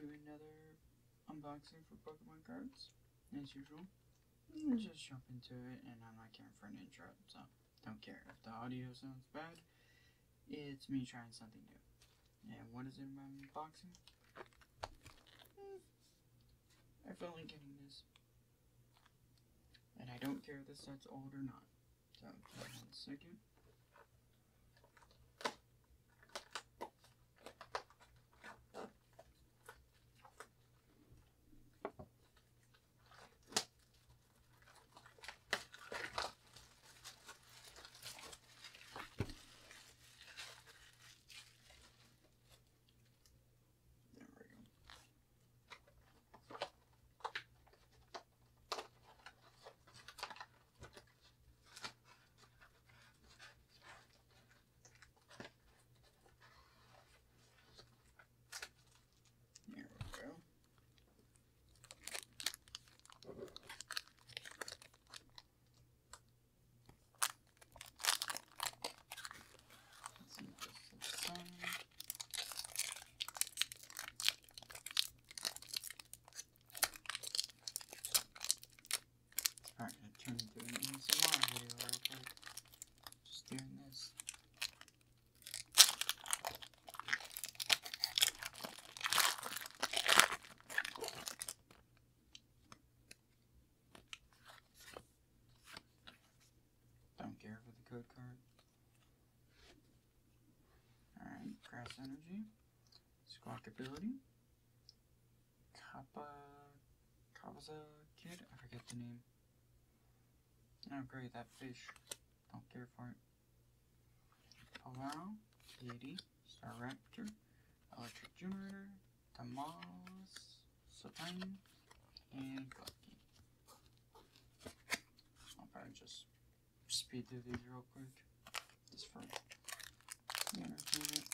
do another unboxing for Pokemon cards, as usual. Let's just jump into it, and I'm not caring for an intro, so don't care. If the audio sounds bad, it's me trying something new. And what is it I'm unboxing? I felt like getting this. And I don't care if this set's old or not. So, hold on a second. Alright, I'm turn into an ASMR video real quick. Just doing this. Don't care for the code card. Alright, Grass Energy. Squawk Ability. Kabaza Kid? I forget the name. Oh great, that fish. Don't care for it. Palao, Yeti, Staraptor, Electric Generator, Tamalis, Sotine, and Glucky. I'll probably just speed through these real quick. Just for entertainment.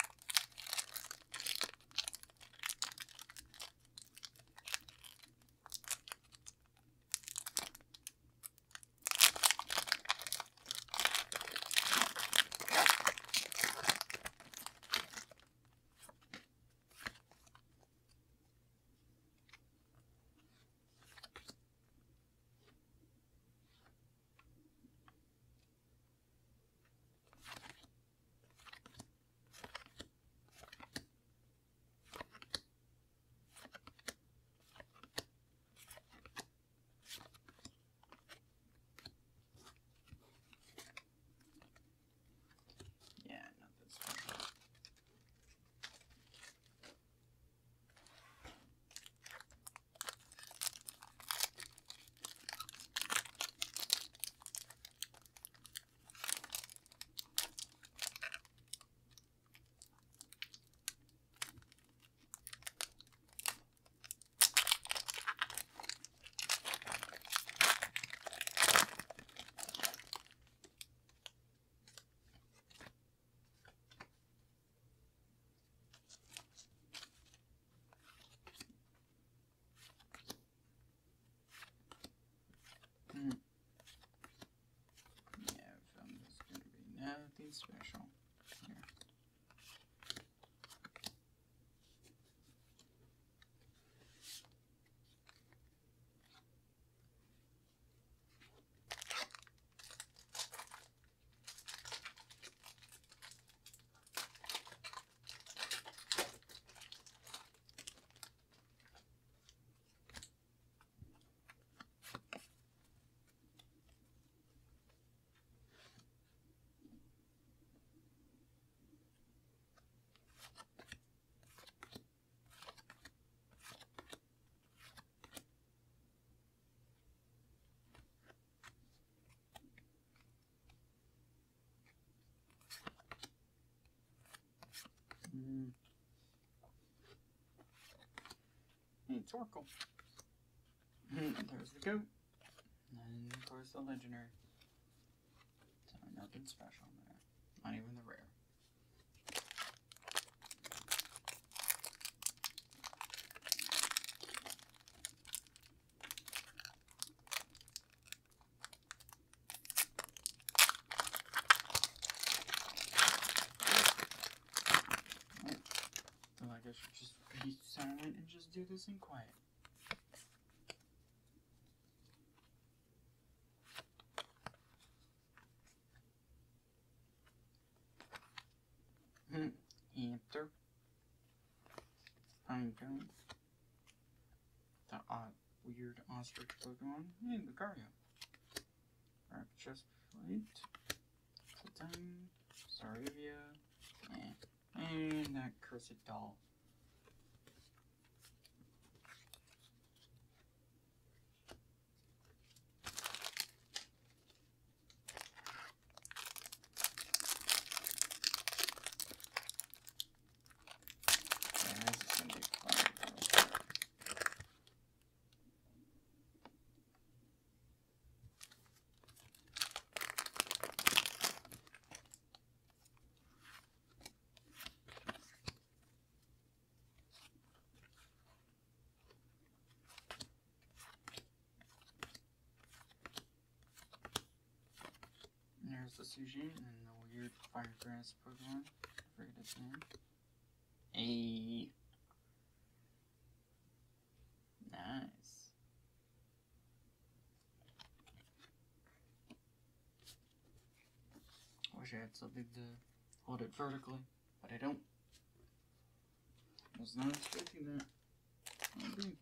Yeah, I found this is going to be nothing special. Here. Hey, Torkoal. There's the goat. And of course the legendary. So nothing special there. Not even the rare. So I guess you just be silent and just do this in quiet. Enter. Pinecone. The weird ostrich Pokemon. And the Lucario. Chest plate. Titan. Sarivia. And that cursed doll. There's the Sushi and the weird firegrass Pokemon. I forget its name. Hey. Nice. Wish I had something to hold it vertically, but I don't. I was not expecting that. Maybe.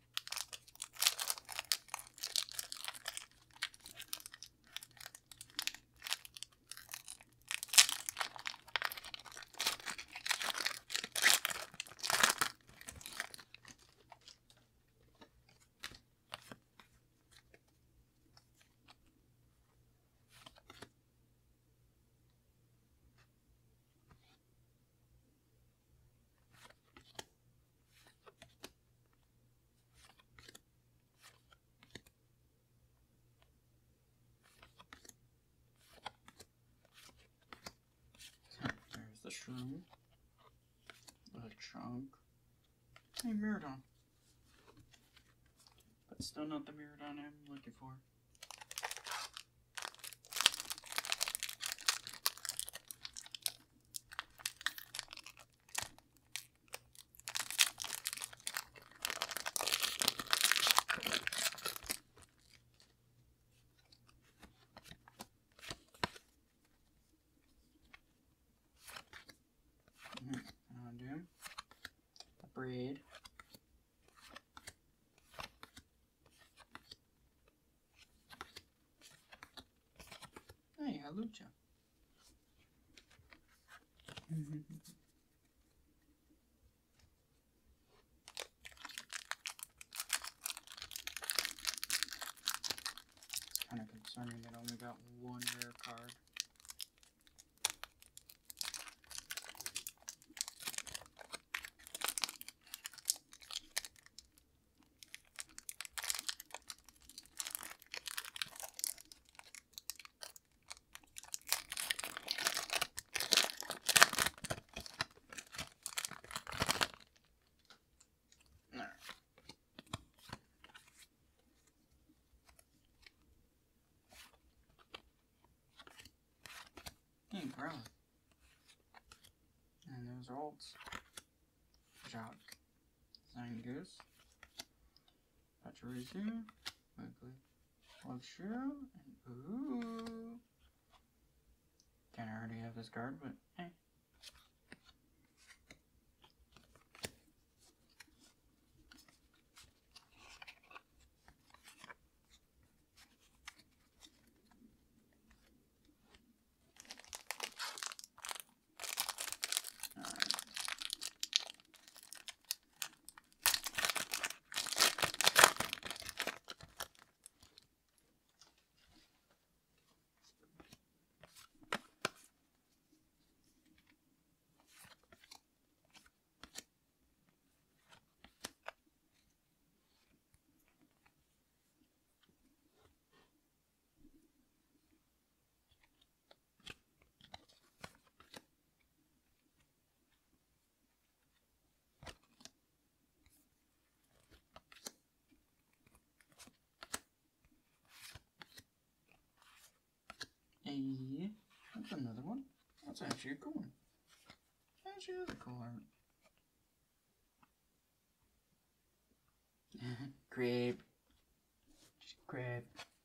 The Shroom, the Chunk, hey, Miradon. But still not the Miradon I'm looking for. Braid. Hey, Halucha. It's kind of concerning that I only got one rare card. Scarlet. And those are olds. Jock. Zangoose. Pachirisu. Wiggly. Luxio. And ooh. Kinda already have this card, but hey. Hey, that's another one. That's actually a cool one. Actually, that's a cool art. Grape. Just grab.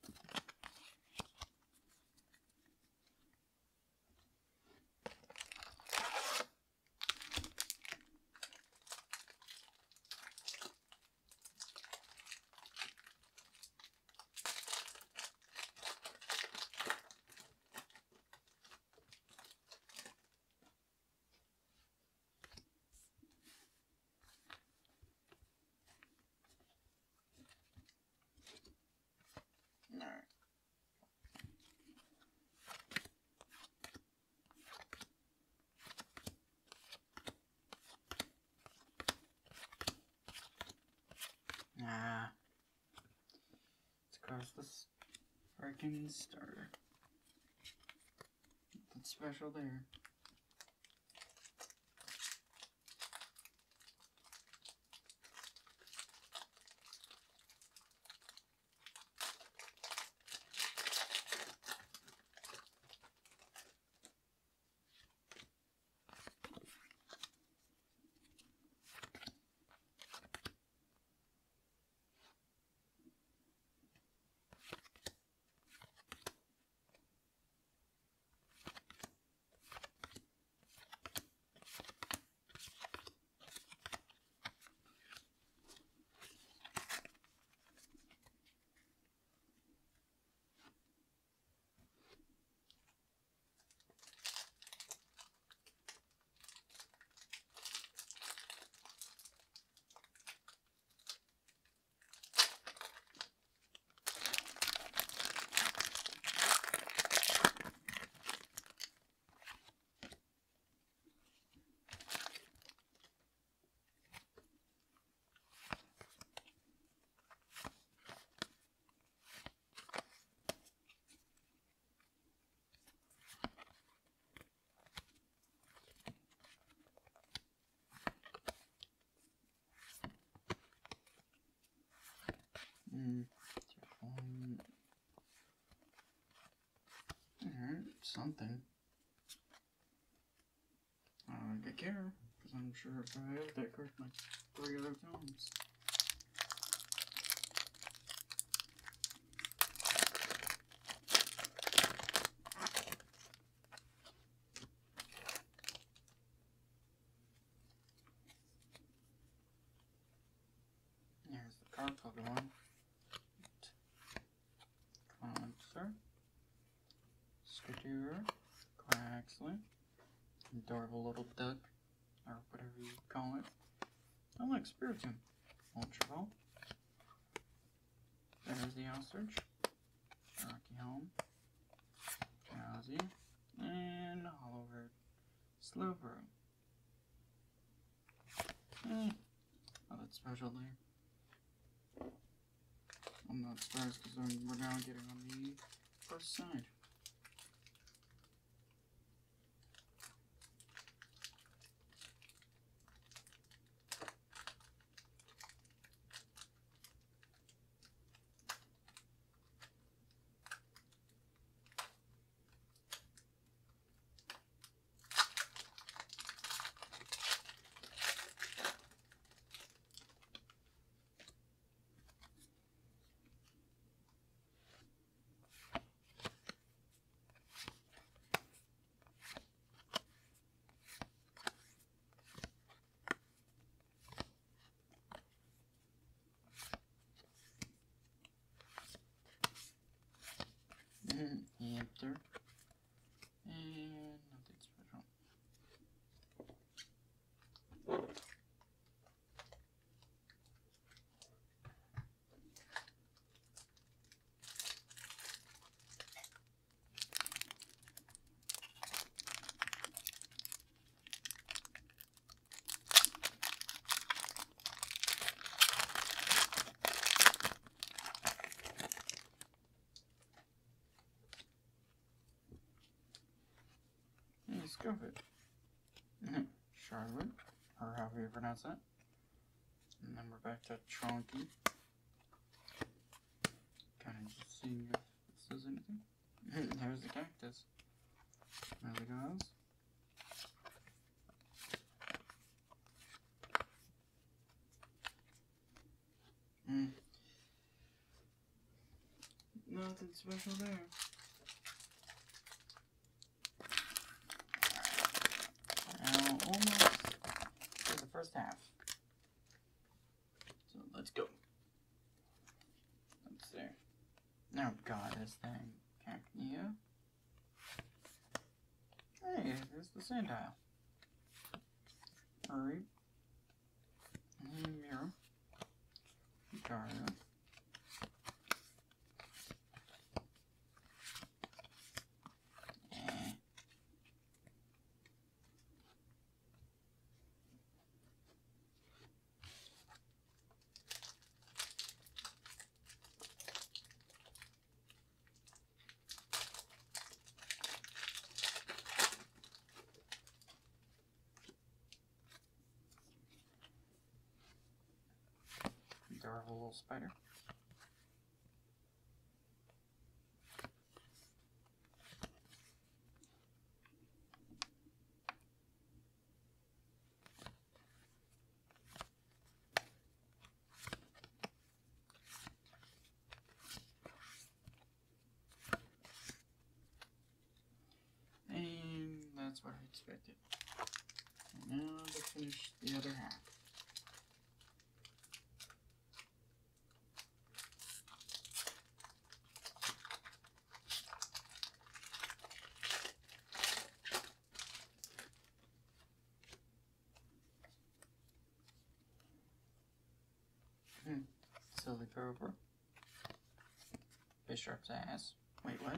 Alright. Let's cross this freaking starter. Nothing special there. Alright, something. Good care, because I'm sure if I have that card like 3 other times. Here's the card Pokemon. Clowncer, Skidoo, Quaxley, adorable little duck, or whatever you call it. I like Spiritomb, Ultra Ball. There's the Ostrich, Rocky Helm, Drowsy, and Hollowbird, Slowbro. Oh, that's special there. I'm not surprised because we're now getting on the first side. Answer. And nothing special. Scarlet, Charlotte, or however you pronounce that. And then we're back to Tronky. Kind of just seeing if it says anything. There's the cactus. There it goes. nothing special there. Now, almost to the first half. So, let's go. Let's see. Oh, God, this thing. Yeah. Hey, there's the sand tile. Hurry. Mirror. Daria. Adorable little spider. And that's what I expected. And now to finish the other half. Silly Cobra. Bishop's ass. Wait, what?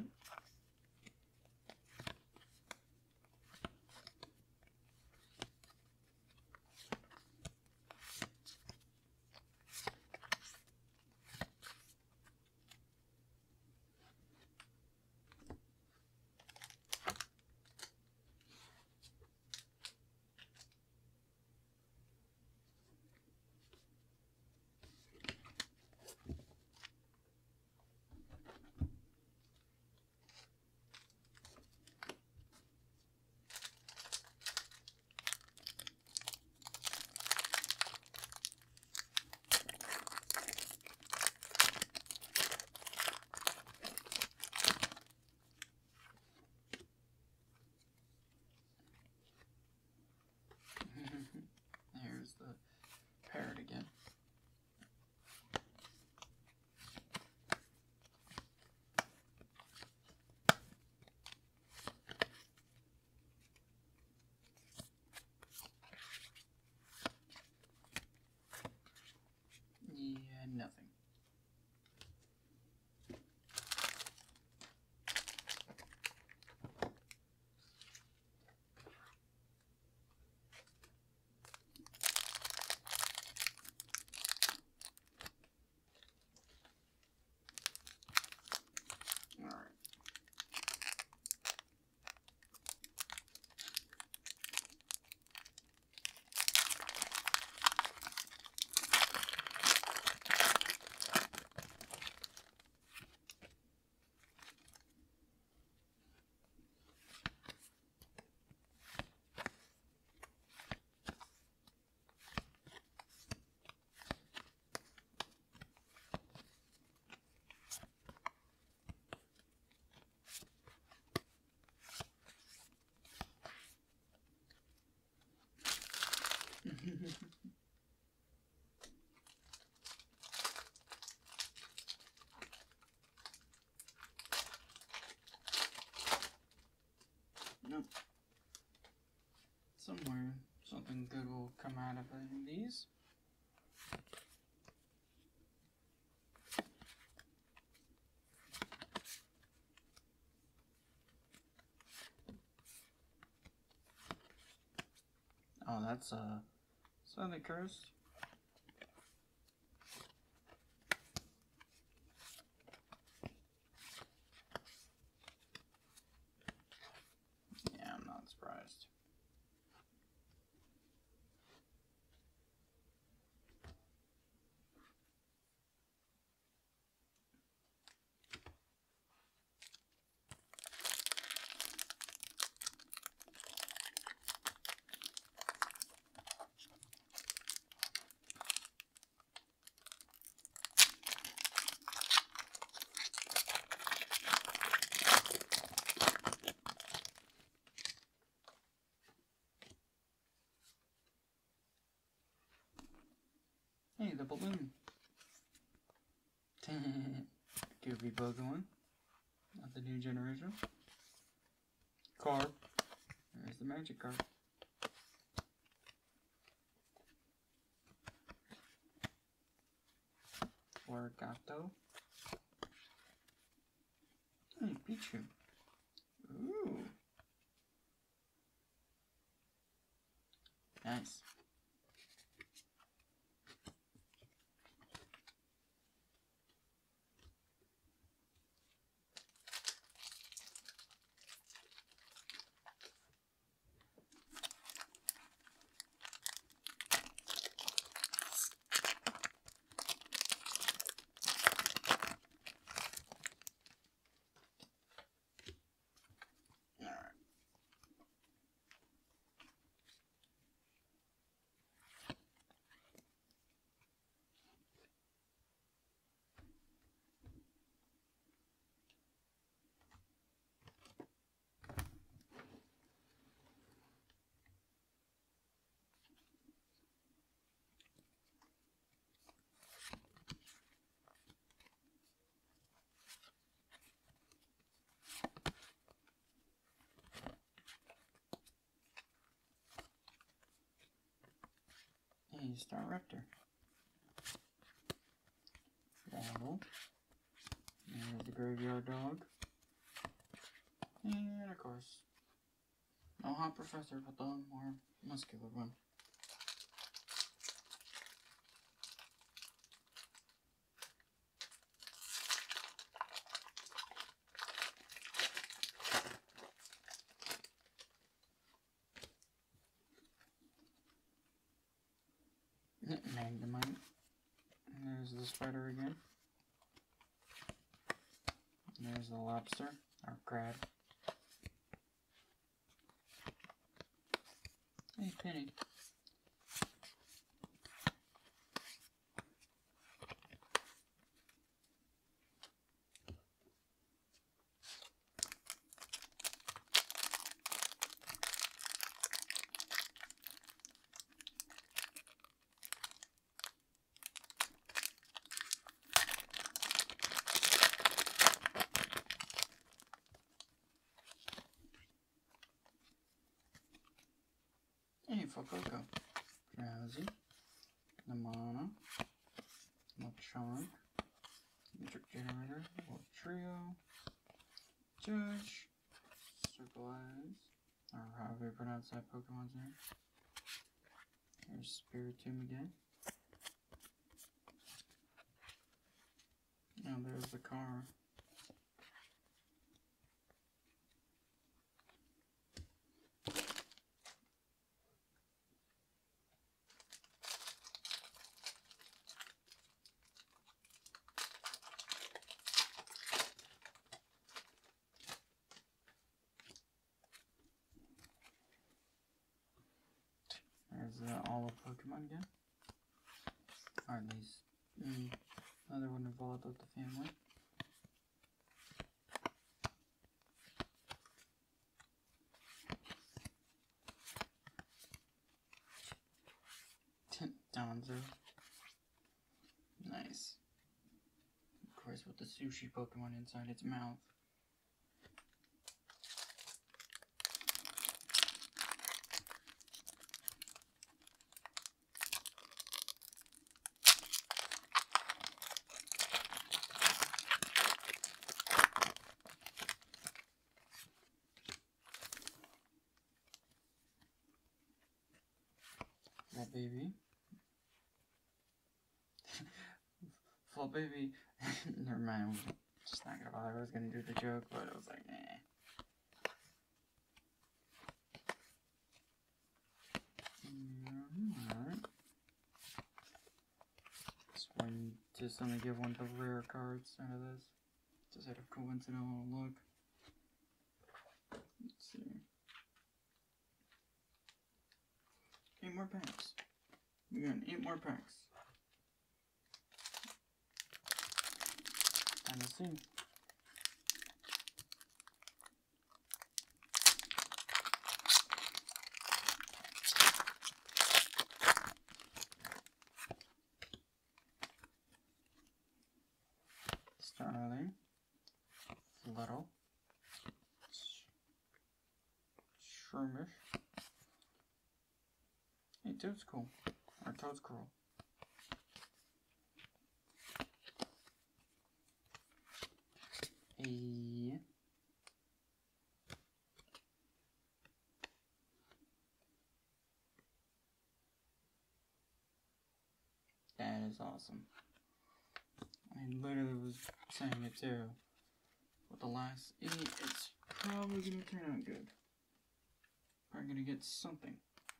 Here's the parrot again. Yeah, nothing. Nope. Somewhere, something good will come out of these. Oh, that's slightly cursed. Yeah, I'm not surprised. Hey, the balloon. Goofy Pokemon. Not the new generation. Card. There's the magic card. Orgato. Hey, Pichu. Ooh. Nice. Hey, Staraptor. Waddle. There's the graveyard dog. And of course, no hot professor, but the more muscular one. Magnemite. There's the spider again. There's the lobster, or crab. Hey, Penny. Hey, Fuecoco. Drowsy. Namana. Lechonk. Matrix Generator. Little Trio. Judge. Circle Eyes. Or however you pronounce that Pokemon's name. Here's Spiritomb again. Now there's the car. There's all of Pokemon again. Or at least another one involved with the family. Donzo. Nice. Of course, with the sushi Pokemon inside its mouth. That baby. Well, baby. Never mind. Just not gonna bother. I was gonna do the joke, but I was like, eh. Alright. Just only give one of the rare cards out of this. Just out of coincidental look. Let's see. 8 more packs. We got 8 more packs. Time to see. Toad's cool. Or Toad's cruel. That is awesome. I literally was saying it too. With the last E, it's probably gonna turn out good. Probably gonna get something.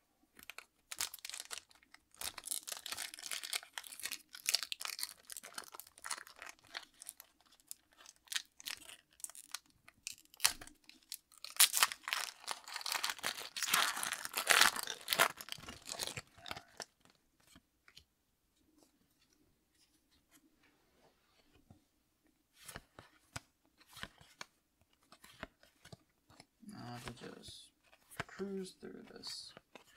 Now to just cruise through this.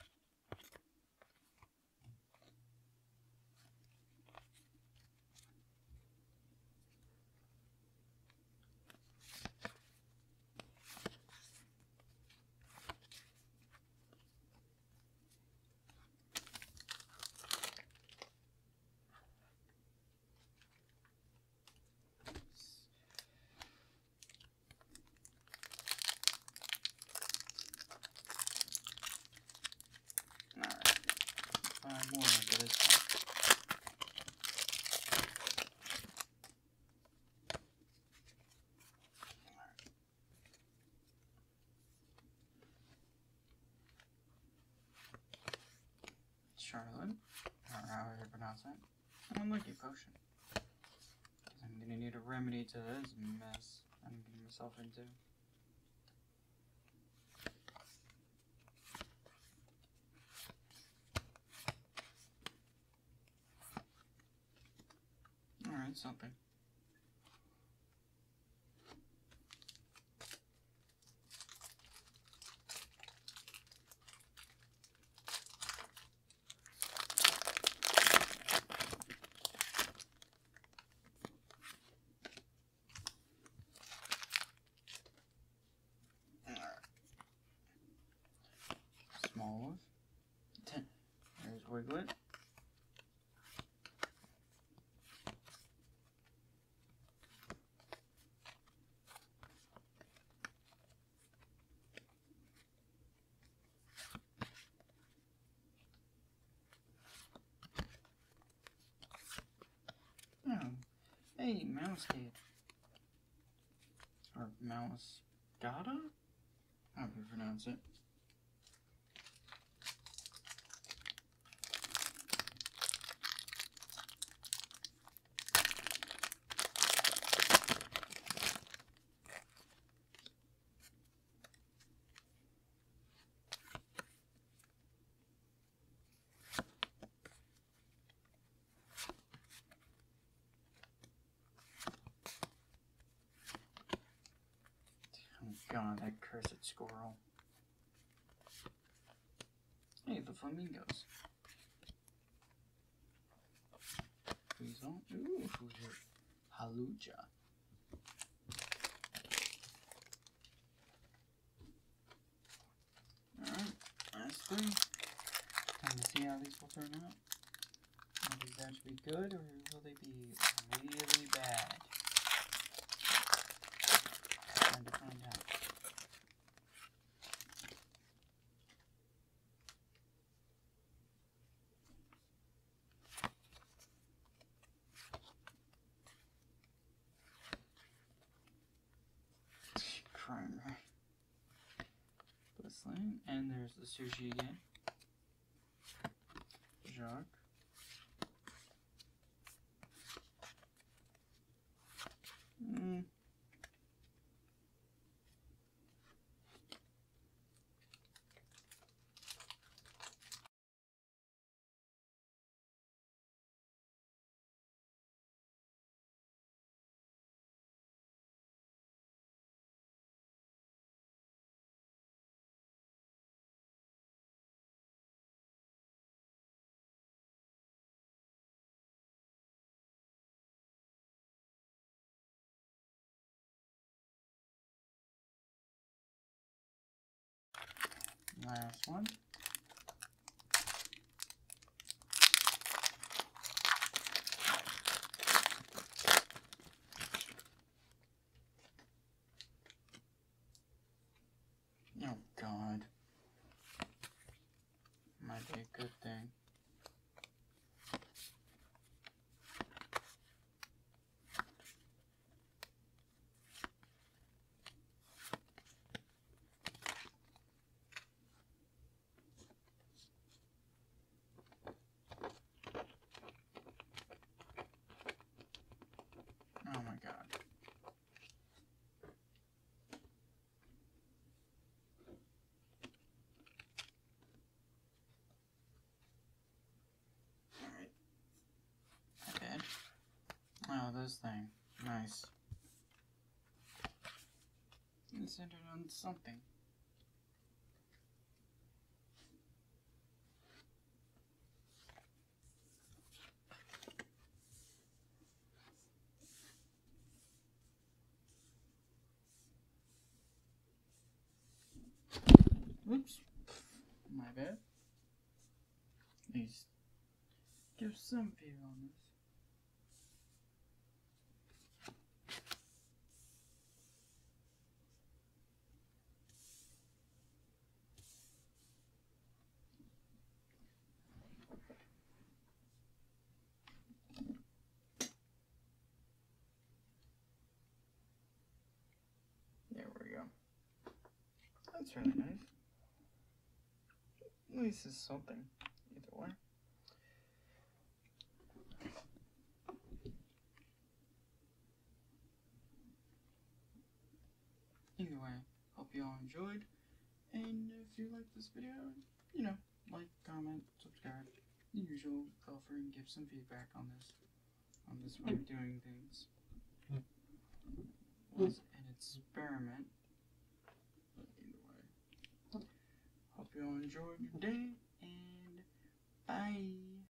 More into this one. Scarlet, or however you pronounce it. Unlucky potion. I'm gonna need a remedy to this mess I'm getting myself into. Alright, something. Small. There's Wiglet. Oh, hey, Mouse Kid. Or Mouse Gata? How do you pronounce it? God, that cursed squirrel. Hey, the flamingos. Weasel. Ooh, Haluja. Alright, last three. Time to see how these will turn out. Will these actually be good, or will they be really bad? Time to find out. Crimer. Blissling, and there's the sushi again. Jacques. Last one. this thing. Nice. Let's end it on something. Oops. My bad. Please give some view on this. There we go. That's really nice. At least it's something, either way. Either way, hope you all enjoyed. And if you like this video, you know, like, comment, subscribe. The usual, feel free and give some feedback on this way of doing things. It was an experiment. But either way, hope you all enjoyed your day, and bye.